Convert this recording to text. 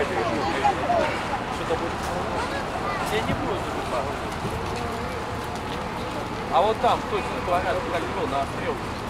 Что-то будет. Я не буду закупать. А вот там точно километр как был на стрелке.